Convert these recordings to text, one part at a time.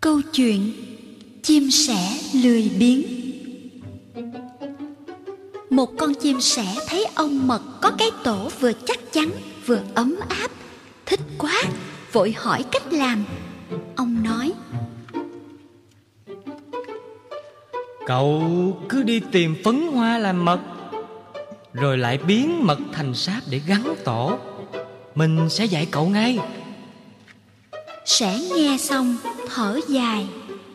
Câu chuyện chim sẻ lười biếng. Một con chim sẻ thấy ong mật có cái tổ vừa chắc chắn vừa ấm áp, thích quá, vội hỏi cách làm. Ong nói: Cậu cứ đi tìm phấn hoa làm mật, rồi lại biến mật thành sáp để gắn tổ. Mình sẽ dạy cậu ngay. Sẻ nghe xong thở dài: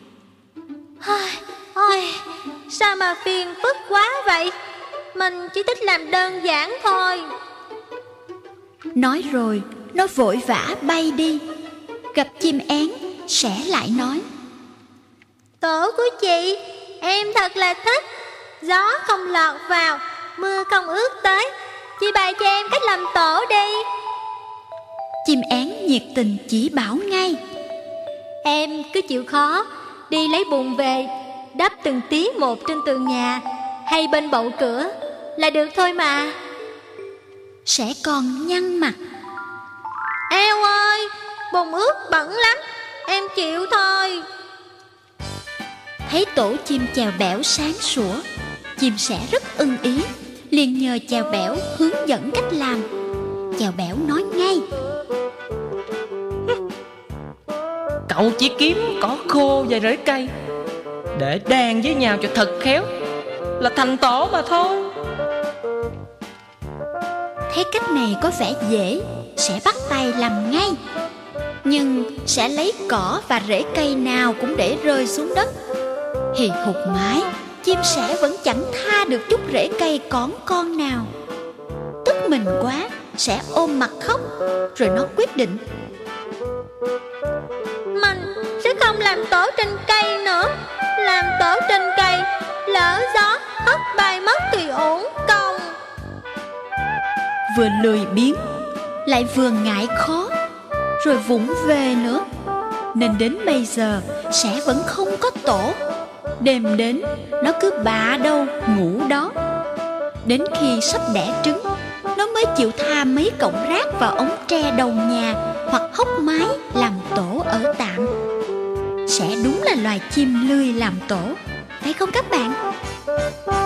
Ôi, sao mà phiền phức quá vậy? Mình chỉ thích làm đơn giản thôi. Nói rồi nó vội vã bay đi. Gặp chim én, sẻ lại nói: Tổ của chị, em thật là thích. Gió không lọt vào, mưa không ướt tới. Chị bày cho em cách làm tổ đi. Chim én nhiệt tình chỉ bảo ngay: Em cứ chịu khó, đi lấy bùn về, đắp từng tí một trên tường nhà hay bên bậu cửa là được thôi mà. Sẻ còn nhăn mặt: Eo ơi, bùn ướt bẩn lắm, em chịu thôi. Thấy tổ chim chèo bẻo sáng sủa, chim sẻ rất ưng ý, liền nhờ chèo bẻo hướng dẫn cách làm. Chèo bẻo nói ngay: Cậu chỉ kiếm cỏ khô và rễ cây để đan với nhau cho thật khéo là thành tổ mà thôi. Thấy cách này có vẻ dễ, sẽ bắt tay làm ngay. Nhưng sẽ lấy cỏ và rễ cây nào cũng để rơi xuống đất. Hì hục mãi, chim sẻ vẫn chẳng tha được chút rễ cây cỏn con nào. Tức mình quá, sẽ ôm mặt khóc. Rồi nó quyết định: Mình sẽ không làm tổ trên cây nữa. Làm tổ trên cây, lỡ gió hất bay mất thì uổng công. Vừa lười biếng, lại vừa ngại khó, rồi vụng về nữa, nên đến bây giờ sẻ vẫn không có tổ. Đêm đến nó cứ bạ đâu ngủ đó. Đến khi sắp đẻ trứng, nó mới chịu tha mấy cọng rác vào ống tre đầu nhà hoặc hốc mái làm tổ ở tạm. Sẻ đúng là loài chim lười làm tổ, phải không các bạn?